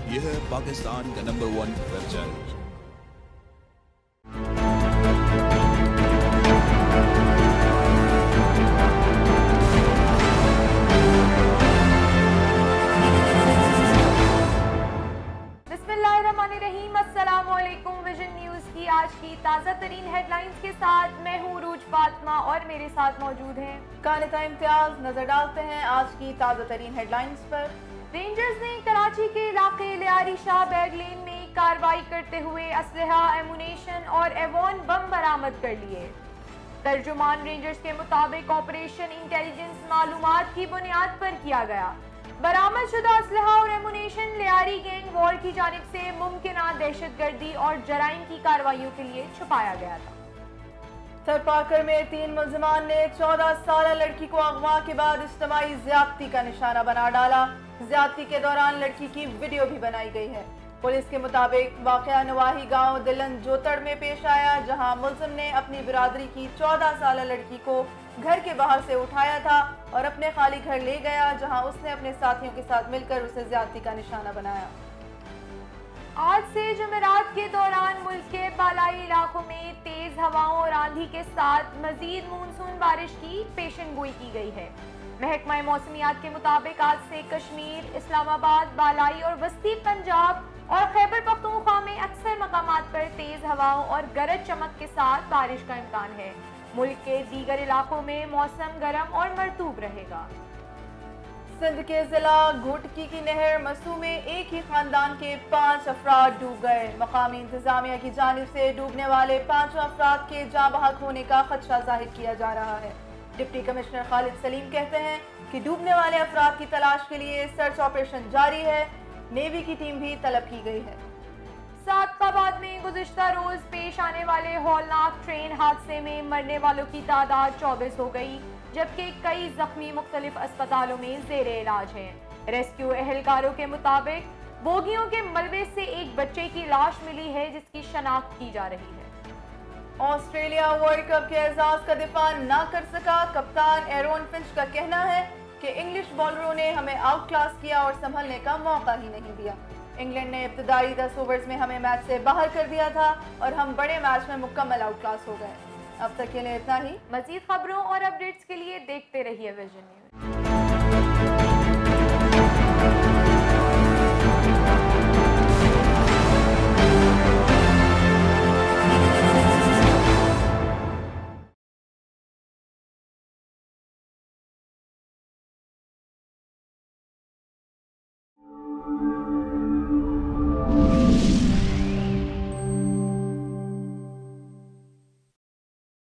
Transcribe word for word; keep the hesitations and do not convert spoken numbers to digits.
यह है पाकिस्तान का नंबर वन वेब चैनल। बिस्मिल्लाहिर्रहमानिर्रहीम, अस्सलामुअलैकुम। विजन न्यूज़ की आज की ताज़ा तरीन हेडलाइंस के साथ मैं हूँ रूज फातिमा और मेरे साथ मौजूद हैं कानिता इम्तियाज। नजर डालते हैं आज की ताज़ा तरीन हेडलाइंस पर। रेंजर्स ने कराची के इलाके लियारी शाह बैग लेन में कार्रवाई करते हुए असलहा, एमुनेशन और एवॉन बम बरामद कर लिए। तर्जुमान रेंजर्स के मुताबिक ऑपरेशन इंटेलिजेंस मालूमात की बुनियाद पर किया गया। बरामद शुदा असलहा और एमुनेशन लियारी गैंग वॉर की जानिब से मुमकिना दहशतगर्दी और जराइम की कार्रवाइयों के लिए छुपाया गया था। थरपाकर में तीन मुल्जिमान ने चौदह साल लड़की को अगवा के बाद इज्तिमाई ज्यादती का निशाना बना डाला। ज्यादती के दौरान लड़की की वीडियो भी बनाई गई है। पुलिस के मुताबिक वाकया नवाही गांव दिलन जोतड़ में पेश आया, जहां मुल्जिम ने अपनी बिरादरी की चौदह साल लड़की को घर के बाहर से उठाया था और अपने खाली घर ले गया, जहां उसने अपने साथियों के साथ मिलकर उसे ज्यादती का निशाना बनाया। आज से जुमेरात के दौरान मुल्क के बालाई इलाकों में तेज हवाओं और आंधी के साथ मजीद मानसून बारिश की पेशन गोई की गई है। महकमा मौसमियात के मुताबिक आज से कश्मीर, इस्लामाबाद, बालाई और वस्ती पंजाब और खैबर पख्तूनख्वा में अक्सर मकामात पर तेज हवाओं और गरज चमक के साथ बारिश का इम्कान है। मुल्क के दीगर इलाकों में मौसम गर्म और मरतूब रहेगा। सिंध के जिला घोटकी की नहर मसू में एक ही खानदान के पांच अफराद डूब गए। मकामी इंतजामिया की जानिब से डूबने वाले पांचों अफराद के जाँ बहक होने का खदशा जाहिर किया जा रहा है। डिप्टी कमिश्नर खालिद सलीम कहते हैं कि डूबने वाले अफराद की तलाश के लिए सर्च ऑपरेशन जारी है। नेवी की टीम भी तलब की गई है। सादकाबाद में गुज़िश्ता रोज पेश आने वाले हौलनाक ट्रेन हादसे में मरने वालों की तादाद चौबीस हो गई, जबकि कई जख्मी मुख्तलिफ अस्पतालों में जेरे इलाज हैं। रेस्क्यू एहलकारों के मुताबिक बोगियों के मलबे से एक बच्चे की लाश मिली है, जिसकी शनाख्त की जा रही है। ऑस्ट्रेलिया वर्ल्ड कप के एजाज का दिफा ना कर सका। कप्तान एरोन फिंच का कहना है कि इंग्लिश बॉलरों ने हमें आउट क्लास किया और संभलने का मौका ही नहीं दिया। इंग्लैंड ने इब्तदाई दस ओवर्स में हमें मैच से बाहर कर दिया था और हम बड़े मैच में मुकम्मल आउट क्लास हो गए। अब तक के लिए इतना ही। मजीद खबरों और अपडेट्स के लिए देखते रहिए विजन।